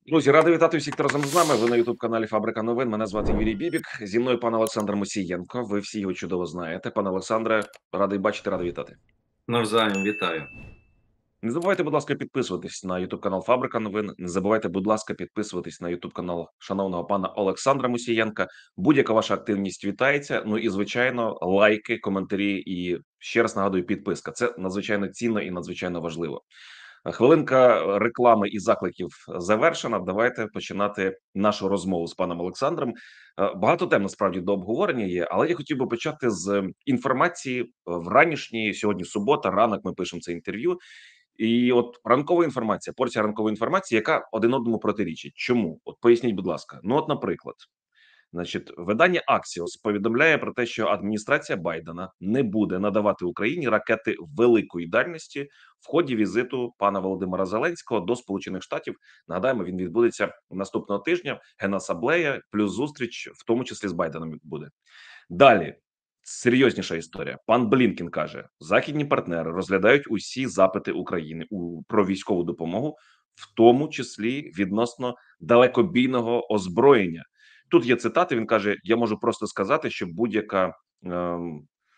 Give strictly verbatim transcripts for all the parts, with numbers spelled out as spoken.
Друзі, радий вітати всіх, хто разом з нами. Ви на ютуб-каналі Фабрика новин. Мене звати Юрій Бібік. Зі мною пан Олександр Мусієнко. Ви всі його чудово знаєте. Пане Олександре, радий бачити, радий вітати. Навзаєм вітаю. Не забувайте, будь ласка, підписуватись на ютуб канал Фабрика новин. Не забувайте, будь ласка, підписуватись на ютуб канал шановного пана Олександра Мусієнка. Будь-яка ваша активність вітається. Ну і звичайно, лайки, коментарі і ще раз нагадую, підписка. Це надзвичайно цінно і надзвичайно важливо. Хвилинка реклами і закликів завершена. Давайте починати нашу розмову з паном Олександром. Е, Багато тем насправді до обговорення є, але я хотів би почати з інформації е, в ранішній сьогодні. Субота, ранок. Ми пишемо це інтерв'ю. І от ранкова інформація, порція ранкової інформації, яка один одному протирічить. Чому? От поясніть, будь ласка. Ну, от, наприклад, значить, видання Axios повідомляє про те, що адміністрація Байдена не буде надавати Україні ракети великої дальності в ході візиту пана Володимира Зеленського до Сполучених Штатів. Нагадаємо, він відбудеться наступного тижня. Генасаблея плюс зустріч, в тому числі з Байденом, буде. Далі серйозніша історія. Пан Блінкен каже: західні партнери розглядають усі запити України у про військову допомогу, в тому числі відносно далекобійного озброєння. Тут є цитати. Він каже: я можу просто сказати, що будь-яка ем,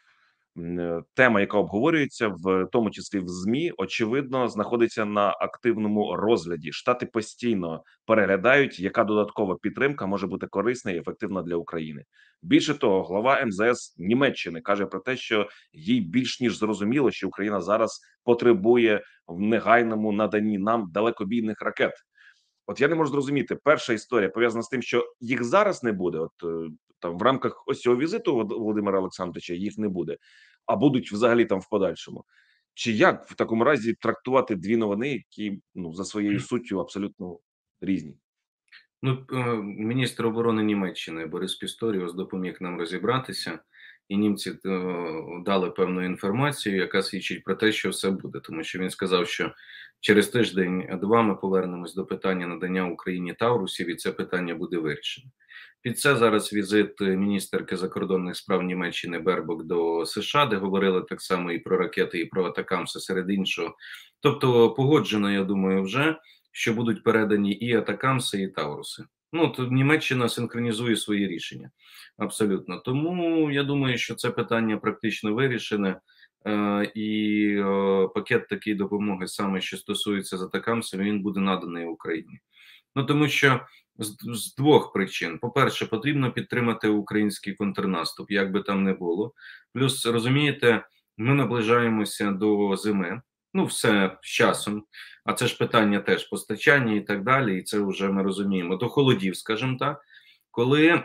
м, тема, яка обговорюється, в тому числі в ЗМІ, очевидно, знаходиться на активному розгляді. Штати постійно переглядають, яка додаткова підтримка може бути корисна і ефективна для України. Більше того, глава ем зе ес Німеччини каже про те, що їй більш ніж зрозуміло, що Україна зараз потребує в негайному наданні нам далекобійних ракет. От я не можу зрозуміти, перша історія пов'язана з тим, що їх зараз не буде. От е, там в рамках ось цього візиту Волод- Володимира Олександровича їх не буде, а будуть взагалі там в подальшому. Чи як в такому разі трактувати дві новини, які ну за своєю суттю абсолютно різні? Ну, е, міністр оборони Німеччини Борис Пісторіус допоміг нам розібратися, і німці е, дали певну інформацію, яка свідчить про те, що все буде. Тому що він сказав, що через тиждень-два ми повернемось до питання надання Україні Таурусів, і це питання буде вирішено. Під це зараз візит міністерки закордонних справ Німеччини Бербок до США, де говорили так само і про ракети, і про атакамси серед іншого. Тобто погоджено, я думаю, вже, що будуть передані і атакамси, і Тауруси. Ну, тут Німеччина синхронізує свої рішення. Абсолютно. Тому я думаю, що це питання практично вирішене. Е, і е, пакет такої допомоги, саме що стосується з атакамсами, він буде наданий Україні. Ну, тому що з, з двох причин. По-перше, потрібно підтримати український контрнаступ, як би там не було. Плюс, розумієте, ми наближаємося до зими. Ну, все з часом. А це ж питання теж постачання і так далі. І це вже ми розуміємо. До холодів, скажімо так, коли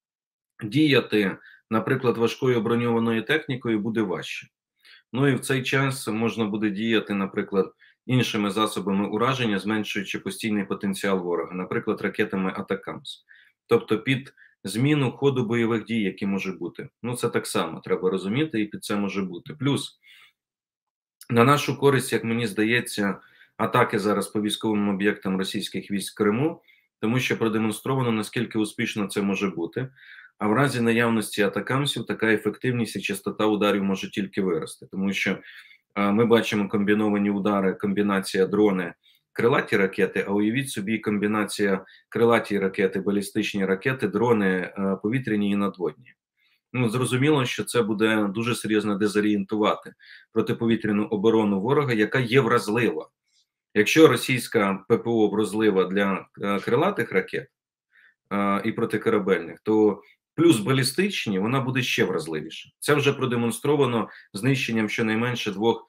діяти, наприклад, важкою броньованою технікою буде важче. Ну і в цей час можна буде діяти, наприклад, іншими засобами ураження, зменшуючи постійний потенціал ворога, наприклад, ракетами Атакамс. Тобто під зміну ходу бойових дій, які може бути. Ну це так само треба розуміти, і під це може бути. Плюс на нашу користь, як мені здається, атаки зараз по військовим об'єктам російських військ в Криму, тому що продемонстровано, наскільки успішно це може бути. А в разі наявності атакамсів така ефективність і частота ударів може тільки вирости, тому що а, ми бачимо комбіновані удари, комбінація дрони, крилаті ракети, а уявіть собі комбінація крилаті ракети, балістичні ракети, дрони а, повітряні і надводні. Ну, зрозуміло, що це буде дуже серйозно дезорієнтувати протиповітряну оборону ворога, яка є вразлива. Якщо російська ППО вразлива для е, крилатих ракет е, і протикорабельних, то плюс балістичні, вона буде ще вразливіша. Це вже продемонстровано знищенням щонайменше двох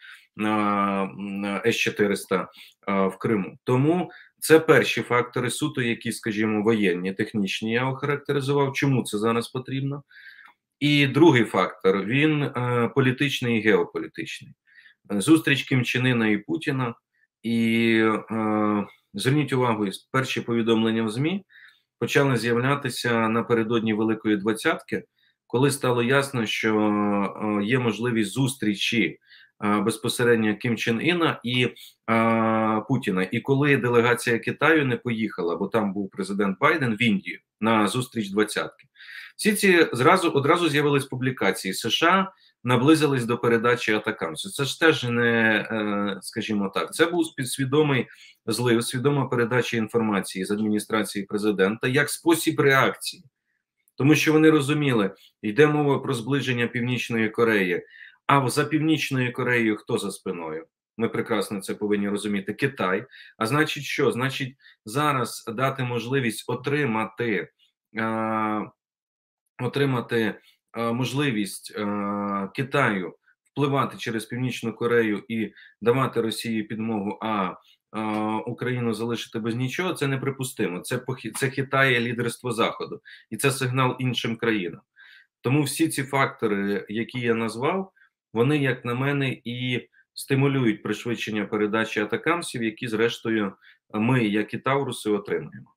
С чотириста е, в Криму. Тому це перші фактори суто, які, скажімо, воєнні, технічні, я охарактеризував. Чому це зараз потрібно? І другий фактор, він е, політичний і геополітичний. Зустріч Кім Чен Іна і Путіна, і е, зверніть увагу, перші повідомлення в ЗМІ почали з'являтися напередодні Великої Двадцятки, коли стало ясно, що е, є можливість зустрічі е, безпосередньо Кім Чен Іна і е, Путіна. І коли делегація Китаю не поїхала, бо там був президент Байден в Індію на зустріч двадцятки. Всі ці зразу одразу з'явились публікації. США наблизились до передачі атакамсу. Це ж теж не, скажімо так, це був свідомий злив, свідома передача інформації з адміністрації президента як спосіб реакції. Тому що вони розуміли, йде мова про зближення Північної Кореї, а за Північною Кореєю хто за спиною? Ми прекрасно це повинні розуміти. Китай. А значить що? Значить, зараз дати можливість отримати, е, отримати е, можливість е, Китаю впливати через Північну Корею і давати Росії підмогу, а е, Україну залишити без нічого, це неприпустимо. Це, це хитає лідерство Заходу. І це сигнал іншим країнам. Тому всі ці фактори, які я назвав, вони, як на мене, і стимулюють пришвидшення передачі атакамсів, які, зрештою, ми, як і Тауруси, отримаємо.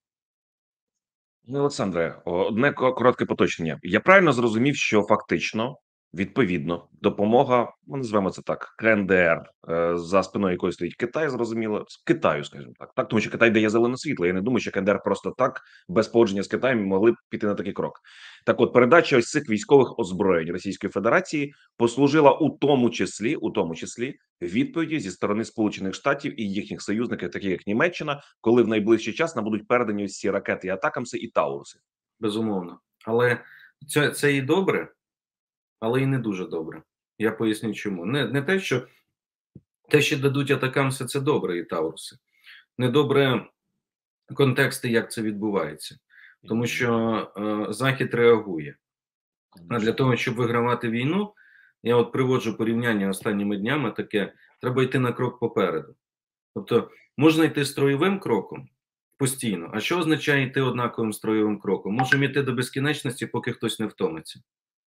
Ну, Олександре, одне коротке поточнення. Я правильно зрозумів, що фактично, відповідно, допомога, ну, називаємо це так, КНДР, е, за спиною якої стоїть Китай, зрозуміло, з Китаю, скажімо так, так, тому що Китай дає зелене світло. Я не думаю, що КНДР просто так, без погодження з Китаєм, могли б піти на такий крок. Так от, передача ось цих військових озброєнь Російської Федерації послужила у тому числі, у тому числі, відповіді зі сторони Сполучених Штатів і їхніх союзників, такі як Німеччина, коли в найближчий час нам будуть передані ось ці ракети і атакамси, і Тауруси. Безумовно. Але це, це і добре, але і не дуже добре. Я поясню чому. Не, не те, що те, що дадуть атакамси, це добре, і Тауруси. Недобре контексти, як це відбувається. Тому що е, Захід реагує. А для того, щоб вигравати війну, я от приводжу порівняння останніми днями таке, треба йти на крок попереду. Тобто, можна йти строєвим кроком постійно. А що означає йти однаковим строєвим кроком? Можемо йти до безкінечності, поки хтось не втомиться.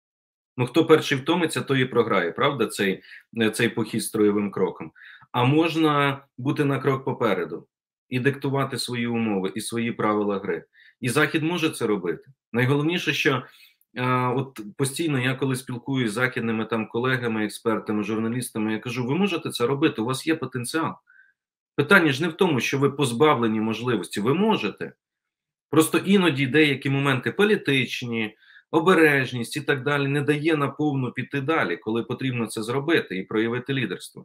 Ну, хто перший втомиться, той і програє, правда, цей, цей похід строєвим кроком. А можна бути на крок попереду і диктувати свої умови і свої правила гри. І Захід може це робити. Найголовніше, що а, от постійно я коли спілкуюся з західними там колегами, експертами, журналістами, я кажу, ви можете це робити, у вас є потенціал. Питання ж не в тому, що ви позбавлені можливості, ви можете. Просто іноді деякі моменти політичні, обережність і так далі не дає наповну піти далі, коли потрібно це зробити і проявити лідерство.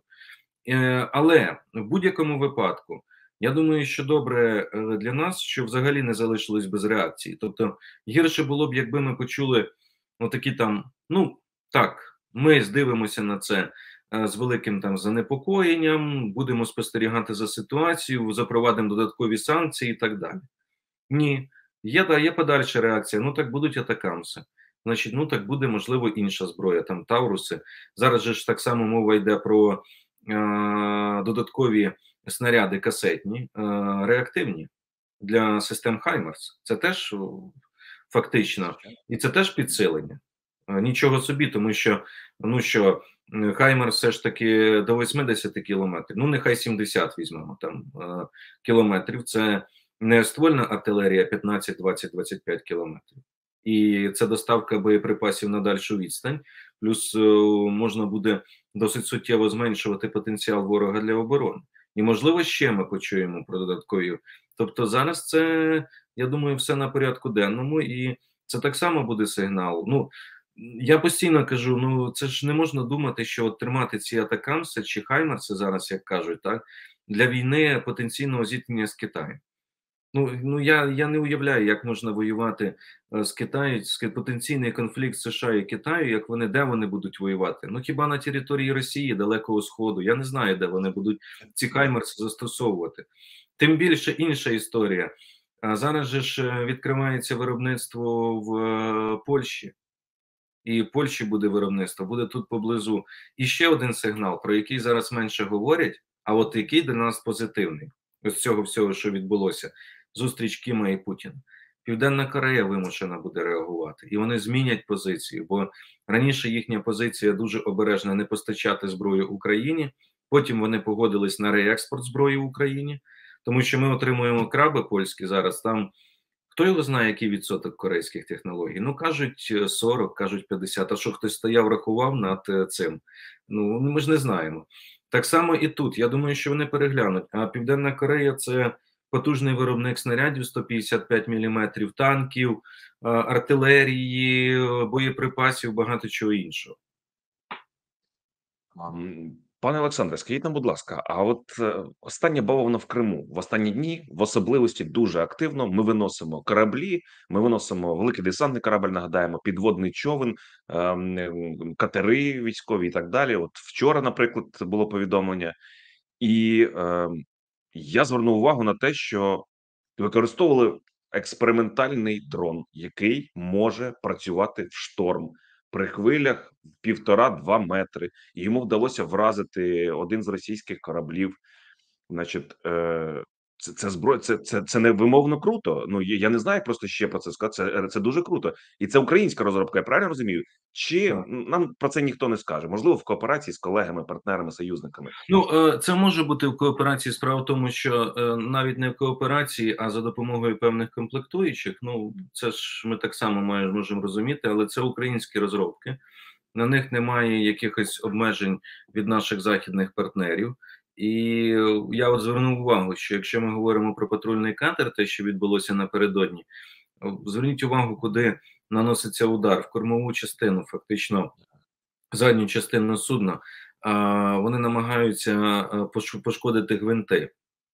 Е, але в будь-якому випадку, я думаю, що добре для нас, що взагалі не залишилось без реакції. Тобто гірше було б, якби ми почули отакі там, ну так, ми здивимося на це з великим там занепокоєнням, будемо спостерігати за ситуацією, запровадимо додаткові санкції і так далі. Ні. Є, да, є подальша реакція, ну так будуть атакамси. Значить, ну так буде, можливо, інша зброя, там Тауруси. Зараз же ж так само мова йде про е, додаткові снаряди касетні, е, реактивні для систем Хаймарс. Це теж фактично, і це теж підсилення. Е, нічого собі, тому що, ну що, Хаймарс все ж таки до вісімдесят кілометрів, ну нехай сімдесят візьмемо там е, кілометрів, це не ствольна артилерія п'ятнадцять, двадцять, двадцять п'ять кілометрів. І це доставка боєприпасів на дальшу відстань. Плюс е, можна буде досить суттєво зменшувати потенціал ворога для оборони. І, можливо, ще ми почуємо про додаткові. Тобто зараз це, я думаю, все на порядку денному. І це так само буде сигнал. Ну, я постійно кажу, ну це ж не можна думати, що от тримати ці атакамси чи хаймарси зараз, як кажуть, так, для війни потенційного зіткнення з Китаєм. Ну, ну я, я не уявляю, як можна воювати е, з Китаєм, з потенційний конфлікт США і Китаю, як вони, де вони будуть воювати? Ну, хіба на території Росії, Далекого Сходу? Я не знаю, де вони будуть ці хаймерси застосовувати. Тим більше інша історія. А зараз же ж відкривається виробництво в е, Польщі. І в Польщі буде виробництво, буде тут поблизу. І ще один сигнал, про який зараз менше говорять, а от який для нас позитивний. Ось цього всього, що відбулося. Зустріч Кіма і Путіна. Південна Корея вимушена буде реагувати. І вони змінять позицію, бо раніше їхня позиція дуже обережна не постачати зброю Україні, потім вони погодились на реекспорт зброї Україні, тому що ми отримуємо краби польські зараз, там хто його знає, який відсоток корейських технологій? Ну, кажуть сорок, кажуть п'ятдесят, а що хтось стояв, рахував над цим? Ну, ми ж не знаємо. Так само і тут, я думаю, що вони переглянуть, а Південна Корея – це потужний виробник снарядів сто п'ятдесят п'ять міліметрів, танків, артилерії, боєприпасів, багато чого іншого. Ам, Пане Олександре, скажіть нам, будь ласка, а от е, остання бавовна в Криму в останні дні, в особливості дуже активно. Ми виносимо кораблі, ми виносимо великий десантний корабль, нагадаємо, підводний човен, ем, ем, катери військові і так далі. От вчора, наприклад, було повідомлення, і ем, я звернув увагу на те, що використовували експериментальний дрон, який може працювати в шторм при хвилях півтора-два метри. І йому вдалося вразити один з російських кораблів. Значить, е, це це зброя, це це це невимовно круто. Ну я я не знаю, як просто ще про це сказати. Це це дуже круто, і це українська розробка. Я правильно розумію? Чи Так. м, нам про це ніхто не скаже? Можливо, в кооперації з колегами, партнерами, союзниками. Ну, е, це може бути в кооперації. Справа в тому, що е, навіть не в кооперації, а за допомогою певних комплектуючих. Ну, це ж ми так само маємо можемо розуміти, але це українські розробки. На них немає якихось обмежень від наших західних партнерів. І я от звернув увагу, що якщо ми говоримо про патрульний катер, те, що відбулося напередодні, зверніть увагу, куди наноситься удар в кормову частину, фактично задню частину судна. Вони намагаються пошкодити гвинти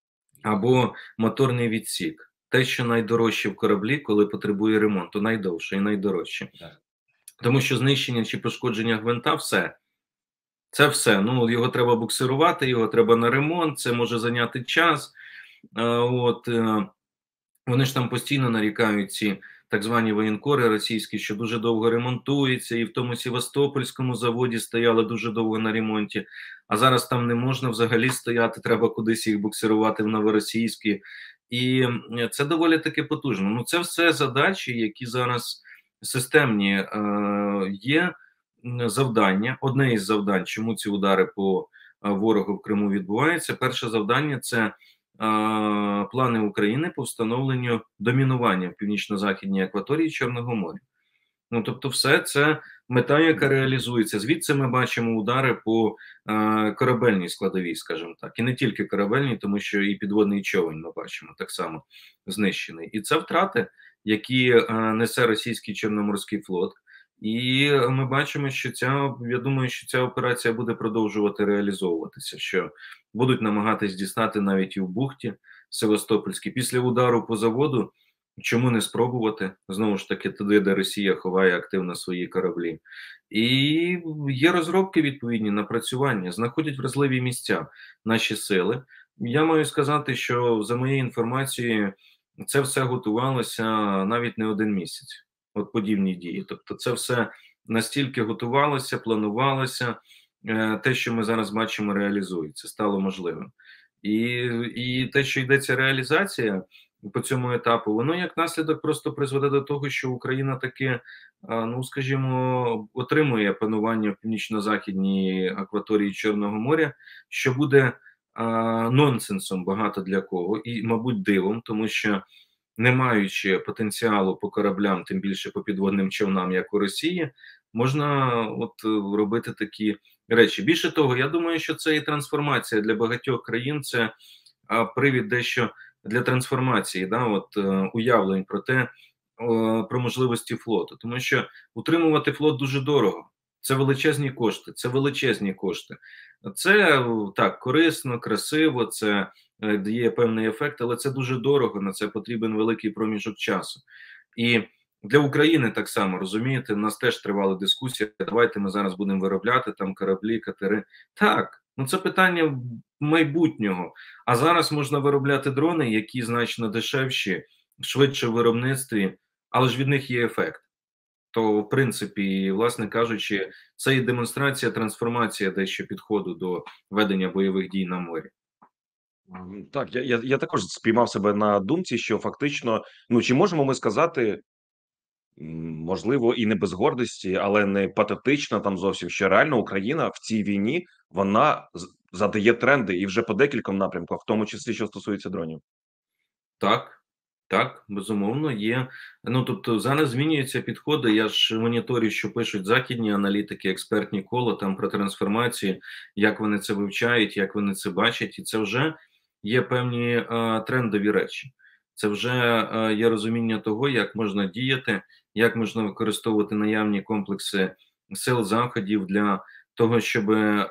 або моторний відсік. Те, що найдорожче в кораблі, коли потребує ремонту, найдовше і найдорожче. Тому що знищення чи пошкодження гвинта – все. Це все. Ну, його треба буксирувати, його треба на ремонт, це може зайняти час. От, вони ж там постійно нарікають, ці так звані воєнкори російські, що дуже довго ремонтується, і в тому Севастопольському заводі стояли дуже довго на ремонті, а зараз там не можна взагалі стояти, треба кудись їх буксирувати в новоросійські. І це доволі таки потужно. Ну, це все задачі, які зараз системні. Е, є завдання, одне із завдань, чому ці удари по ворогу в Криму відбуваються. Перше завдання – це плани України по встановленню домінування в північно-західній акваторії Чорного моря. Ну, тобто, все це мета, яка реалізується. Звідси ми бачимо удари по е, корабельній складовій, скажімо так, і не тільки корабельній, тому що і підводний човен ми бачимо так само знищений. І це втрати, які е, несе російський Чорноморський флот. І ми бачимо, що ця, я думаю, що ця операція буде продовжувати реалізовуватися, що будуть намагатись дістати навіть і в бухті Севастопольській. Після удару по заводу, чому не спробувати? Знову ж таки, туди, де Росія ховає активно свої кораблі. І є розробки відповідні, напрацювання, знаходять вразливі місця наші сили. Я маю сказати, що за моєю інформацією, це все готувалося навіть не один місяць. От подібні дії. Тобто це все настільки готувалося, планувалося, те, що ми зараз бачимо, реалізується, стало можливим. І, і те, що йдеться реалізація по цьому етапу, воно як наслідок просто призведе до того, що Україна таки, ну скажімо, отримує панування в північно-західній акваторії Чорного моря, що буде а, нонсенсом багато для кого, і, мабуть, дивом, тому що не маючи потенціалу по кораблям, тим більше по підводним човнам, як у Росії, можна от робити такі речі. Більше того, я думаю, що це і трансформація для багатьох країн, це а, привід дещо для трансформації, да, от е, уявлень про те, е, про можливості флоту. Тому що утримувати флот дуже дорого. Це величезні кошти, це величезні кошти. Це так, корисно, красиво, це е, дає певний ефект, але це дуже дорого, на це потрібен великий проміжок часу. І для України так само, розумієте, в нас теж тривала дискусія, давайте ми зараз будемо виробляти там кораблі, катери. Так, ну це питання майбутнього. А зараз можна виробляти дрони, які значно дешевші, швидше в виробництві, але ж від них є ефект. То, в принципі, власне кажучи, це і демонстрація, трансформація дещо підходу до ведення бойових дій на морі. М, Так, я, я, я також спіймав себе на думці, що фактично, ну чи можемо ми сказати, м, можливо, і не без гордості, але не патетично там зовсім, що реально Україна в цій війні вона з- задає тренди і вже по декільком напрямках, в тому числі що стосується дронів. Так, так, безумовно, є. Ну, тобто, зараз змінюються підходи. Я ж моніторю, що пишуть західні аналітики, експертні кола там про трансформації, як вони це вивчають, як вони це бачать, і це вже є певні е, трендові речі. Це вже е, є розуміння того, як можна діяти, як можна використовувати наявні комплекси сил заходів для того, щоб е,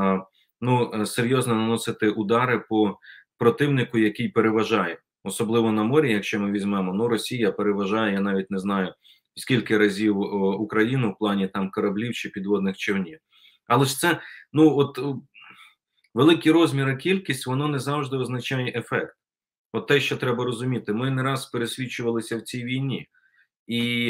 ну, серйозно наносити удари по противнику, який переважає. Особливо на морі, якщо ми візьмемо, ну Росія переважає, я навіть не знаю скільки разів о, Україну в плані там кораблів чи підводних човнів. Але ж це, ну от великі розміри, кількість, воно не завжди означає ефект. От те, що треба розуміти, ми не раз пересвідчувалися в цій війні. І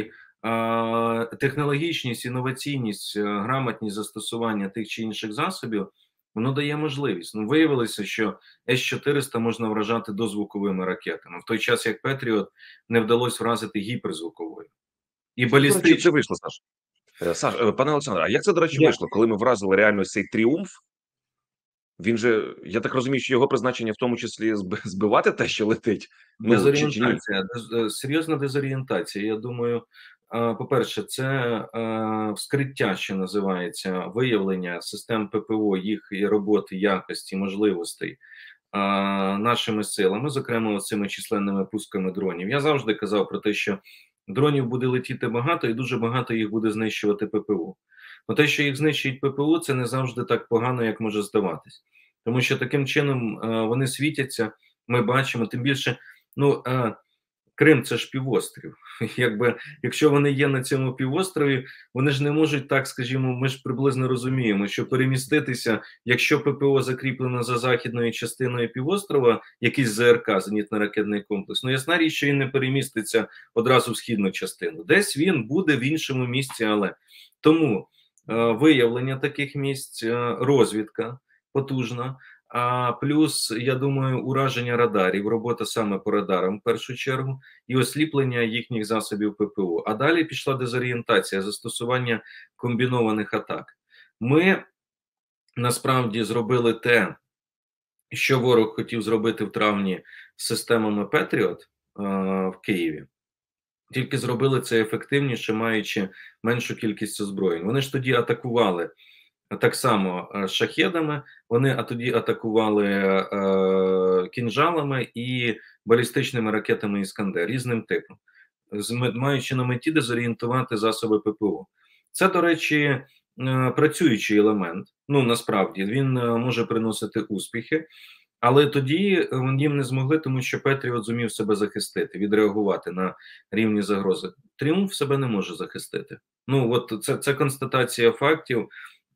е, технологічність, інноваційність, е, грамотність застосування тих чи інших засобів, воно дає можливість. Ну, виявилося, що С чотириста можна вражати дозвуковими ракетами, в той час як Петріот не вдалося вразити гіперзвуковою. І До речі, як це балістичні. вийшло, Саш? Е, Саш, е, пане Олександре, а як це, до речі, Я, вийшло, коли ми вразили реально цей тріумф? Він же, я так розумію, що його призначення в тому числі зб- збивати те, що летить. Ну чи, чи ні? Дезорієнтація, дез- е, серйозна дезорієнтація. Я думаю, е, по-перше, це е, вскриття, що називається, виявлення систем ППО, їх і роботи, якості, можливостей е, нашими силами, зокрема цими численними пусками дронів. Я завжди казав про те, що дронів буде летіти багато, і дуже багато їх буде знищувати ППО. Но те, що їх знищують ППО, це не завжди так погано, як може здаватись, тому що таким чином е, вони світяться. Ми бачимо, тим більше. Ну, е, Крим це ж півострів. Якби, якщо вони є на цьому півострові, вони ж не можуть так, скажімо, ми ж приблизно розуміємо, що переміститися, якщо ППО закріплено за західною частиною півострова, якийсь ЗРК, зенітно-ракетний комплекс, ну ясна річ, що він не переміститься одразу в східну частину. Десь він буде в іншому місці, але тому е, виявлення таких місць, е, розвідка потужна. А плюс, я думаю, ураження радарів, робота саме по радарам в першу чергу, і осліплення їхніх засобів ППО. А далі пішла дезорієнтація, застосування комбінованих атак. Ми насправді зробили те, що ворог хотів зробити в травні з системами Петріот е, в Києві. Тільки зробили це ефективніше, маючи меншу кількість озброєнь. Вони ж тоді атакували так само е, шахедами, вони а тоді атакували е, кінжалами і балістичними ракетами «Іскандер» різним типом, з маючи на меті дезорієнтувати засоби ППО. Це, до речі, е, працюючий елемент. Ну, насправді, він е, може приносити успіхи, але тоді їм не змогли, тому що Петріот зумів себе захистити, відреагувати на рівні загрози. Тріумф себе не може захистити. Ну, от це, це констатація фактів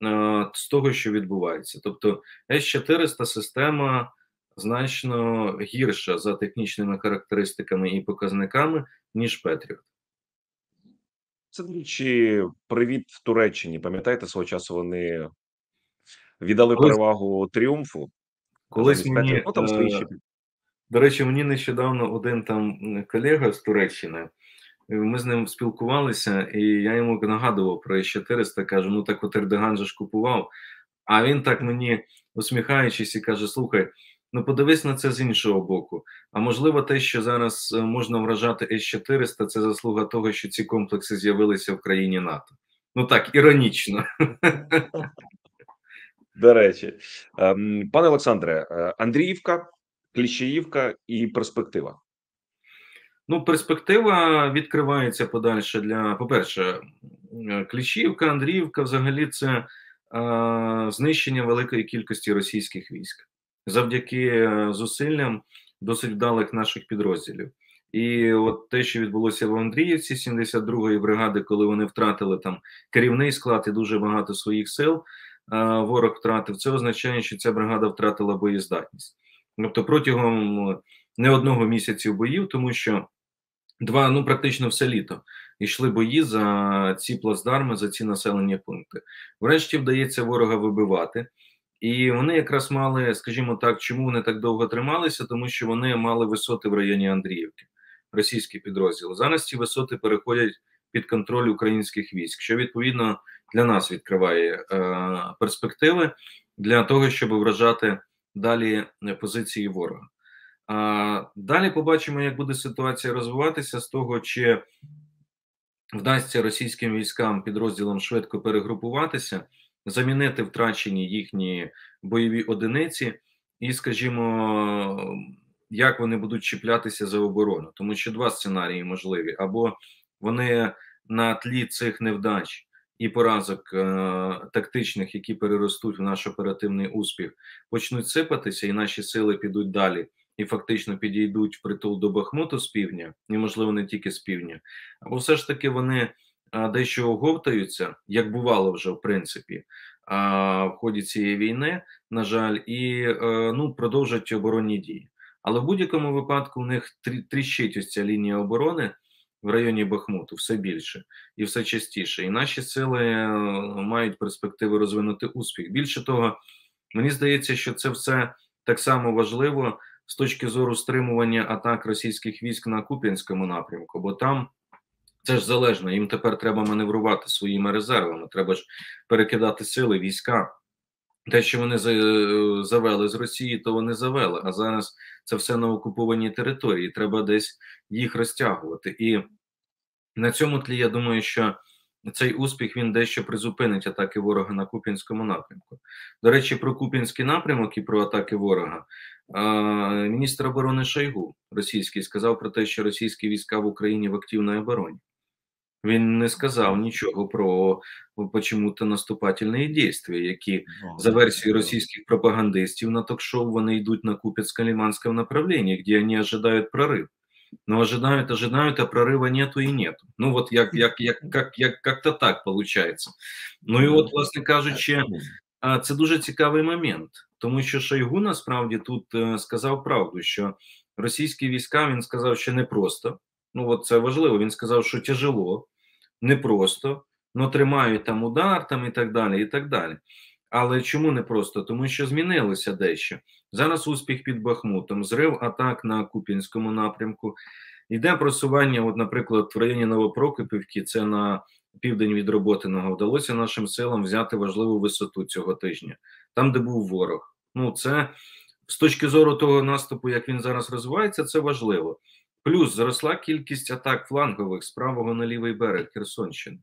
з того, що відбувається. Тобто С чотириста система значно гірша за технічними характеристиками і показниками, ніж Петріот. Це, до речі, привіт Туреччині. Пам'ятаєте, свого часу вони віддали Колись, перевагу тріумфу колись замість мені, Петріот. Ну там свої е, ще. до речі, мені нещодавно один там колега з Туреччини, ми з ним спілкувалися, і я йому нагадував про С чотириста, кажу, ну так от Ердоган же ж купував. А він так мені, усміхаючись, і каже: слухай, ну подивись на це з іншого боку. А можливо, те, що зараз можна вражати С чотириста, це заслуга того, що ці комплекси з'явилися в країні НАТО. Ну так, іронічно. До речі, ем, пане Олександре, е, Андріївка, Кліщеївка і перспектива. Ну, перспектива відкривається подальше для, по-перше, Кліщівка, Андріївка, взагалі, це е, знищення великої кількості російських військ завдяки зусиллям досить вдалих наших підрозділів. І от те, що відбулося в Андріївці, сімдесят другої бригади, коли вони втратили там керівний склад і дуже багато своїх сил, е, ворог втратив, це означає, що ця бригада втратила боєздатність. Тобто протягом не одного місяця боїв, тому що Два, ну практично все літо йшли бої за ці плацдарми, за ці населені пункти. Врешті вдається ворога вибивати, і вони якраз мали, скажімо так, чому вони так довго трималися, тому що вони мали висоти в районі Андріївки, російські підрозділи. Зараз ці висоти переходять під контроль українських військ, що відповідно для нас відкриває е, перспективи для того, щоб вражати далі позиції ворога. А, Далі побачимо, як буде ситуація розвиватися з того, чи вдасться російським військам, підрозділам швидко перегрупуватися, замінити втрачені їхні бойові одиниці і, скажімо, як вони будуть чіплятися за оборону. Тому що два сценарії можливі. Або вони на тлі цих невдач і поразок е, тактичних, які переростуть в наш оперативний успіх, почнуть сипатися, і наші сили підуть далі і фактично підійдуть в притул до Бахмуту з півдня, і, можливо, не тільки з півдня, або все ж таки вони а, дещо оговтаються, як бувало вже в принципі а, в ході цієї війни, на жаль, і е, ну, продовжать оборонні дії. Але в будь-якому випадку в них трі- тріщить ось ця лінія оборони в районі Бахмуту все більше і все частіше. І наші сили е, мають перспективи розвинути успіх. Більше того, мені здається, що це все так само важливо з точки зору стримування атак російських військ на Куп'янському напрямку, бо там це ж залежно. Їм тепер треба маневрувати своїми резервами, треба ж перекидати сили, війська. Те, що вони завели з Росії, то вони завели. А зараз це все на окупованій території. Треба десь їх розтягувати. І на цьому тлі я думаю, що цей успіх він дещо призупинить атаки ворога на Куп'янському напрямку. До речі, про Куп'янський напрямок і про атаки ворога. Міністр оборони Шойгу російський сказав про те, що російські війська в Україні в активній обороні. Він не сказав нічого про почему-то наступательні дії, які за версією російських пропагандистів на ток-шоу вони йдуть на Куп'янсько-Лиманському направлении, где они ожидают прорыв. Но ожидают, ожидают, а прорыва нету и нету. Ну вот як, як, як, як, як, как-то так получается. Ну і от, власне кажучи, це дуже цікавий момент, тому що Шойгу насправді тут сказав правду, що російські війська, він сказав, що непросто. Ну, от це важливо. Він сказав, що тяжело, непросто, но тримають там удар, там і так далі, і так далі. Але чому непросто? Тому що змінилося дещо. Зараз успіх під Бахмутом, зрив атак на Куп'янському напрямку, йде просування, от, наприклад, в районі Новопрокопівки, це на південь від Роботиного, вдалося нашим силам взяти важливу висоту цього тижня, там, де був ворог. Ну, це з точки зору того наступу, як він зараз розвивається, це важливо. Плюс зросла кількість атак флангових з правого на лівий берег Херсонщини.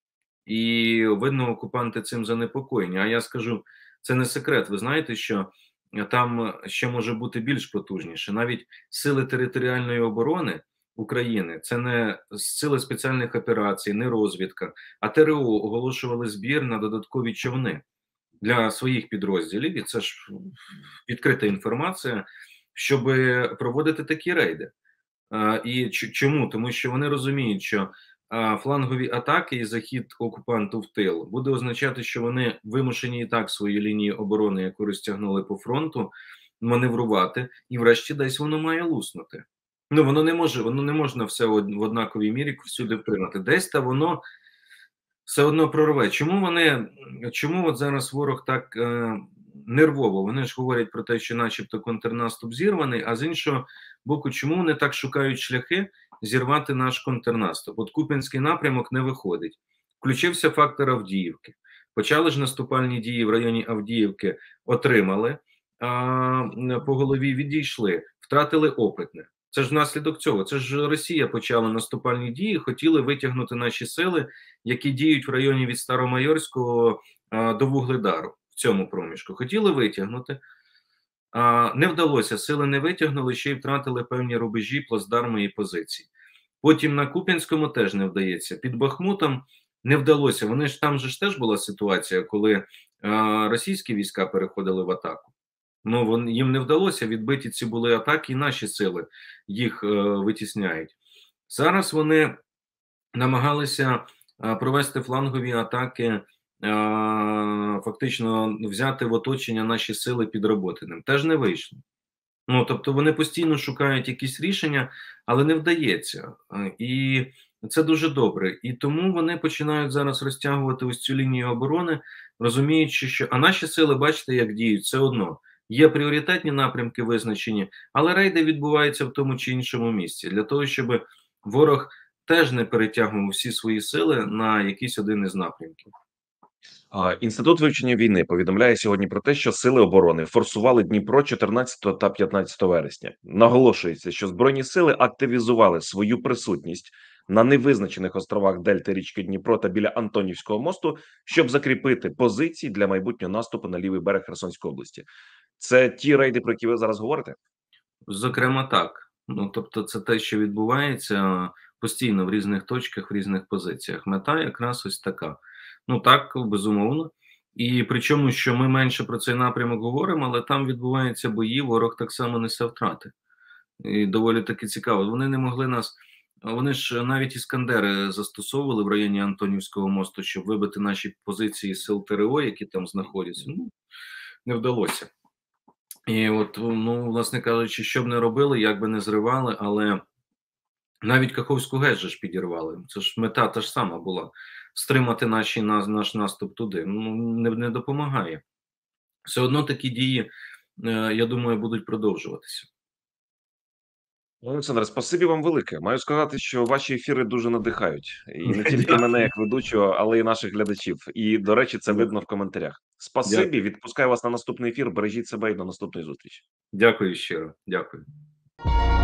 І, видно, окупанти цим занепокоєні. А я скажу, це не секрет. Ви знаєте, що там ще може бути більш потужніше. Навіть сили територіальної оборони України, це не сили спеціальних операцій, не розвідка, а ТРО оголошували збір на додаткові човни для своїх підрозділів. І це ж відкрита інформація, щоб проводити такі рейди. І чому? Тому що вони розуміють, що флангові атаки і захід окупанту в тил буде означати, що вони вимушені і так свої лінії оборони, яку розтягнули по фронту, маневрувати, і врешті десь воно має луснути. Ну, воно не може, воно не можна все в однаковій мірі всюди втримати. Десь та воно все одно прорве. Чому вони, чому от зараз ворог так е, нервово? Вони ж говорять про те, що начебто контрнаступ зірваний, а з іншого боку, чому вони так шукають шляхи зірвати наш контрнаступ? От Куп'янський напрямок не виходить. Включився фактор Авдіївки. Почали ж наступальні дії в районі Авдіївки, отримали, а по голові відійшли, втратили Опитне. Це ж внаслідок цього. Це ж Росія почала наступальні дії, хотіли витягнути наші сили, які діють в районі від Старомайорського а, до Вугледару, в цьому проміжку. Хотіли витягнути, а, не вдалося, сили не витягнули, ще й втратили певні рубежі, плацдарми і позиції. Потім на Куп'янському теж не вдається. Під Бахмутом не вдалося. Вони ж там же ж теж була ситуація, коли а, російські війська переходили в атаку. Ну, вон, їм не вдалося, відбиті ці були атаки, і наші сили їх е, витісняють. Зараз вони намагалися е, провести флангові атаки, е, фактично взяти в оточення наші сили під Роботиним. Теж не вийшло. Ну, тобто вони постійно шукають якісь рішення, але не вдається. І це дуже добре. І тому вони починають зараз розтягувати ось цю лінію оборони, розуміючи, що а наші сили, бачите, як діють, все одно. Є пріоритетні напрямки визначені, але рейди відбуваються в тому чи іншому місці, для того, щоб ворог теж не перетягував всі свої сили на якийсь один із напрямків. Інститут вивчення війни повідомляє сьогодні про те, що сили оборони форсували Дніпро чотирнадцятого та п'ятнадцятого вересня. Наголошується, що Збройні сили активізували свою присутність на невизначених островах дельти річки Дніпро та біля Антонівського мосту, щоб закріпити позиції для майбутнього наступу на лівий берег Херсонської області. Це ті рейди, про які ви зараз говорите? Зокрема, так. Ну, тобто це те, що відбувається постійно в різних точках, в різних позиціях. Мета якраз ось така. Ну так, безумовно. І причому, що ми менше про цей напрямок говоримо, але там відбуваються бої, ворог так само несе втрати. І доволі таки цікаво. Вони не могли нас а вони ж навіть "Іскандери" застосовували в районі Антонівського мосту, щоб вибити наші позиції сил ТрО, які там знаходяться. Ну, не вдалося. І от, ну, власне кажучи, що б не робили, як би не зривали, але навіть Каховську ГЕС же ж підірвали. Це ж мета та ж сама була: стримати наші наш наш наступ туди. Ну, не не допомагає. Все одно такі дії, е, я думаю, будуть продовжуватися. Олександре, спасибі вам велике. Маю сказати, що ваші ефіри дуже надихають. І не тільки мене Дякую. як ведучого, але й наших глядачів. І, до речі, це видно Дякую. в коментарях. Дякую. Спасибі, відпускаю вас на наступний ефір. Бережіть себе і до наступної зустрічі. Дякую щиро. Дякую.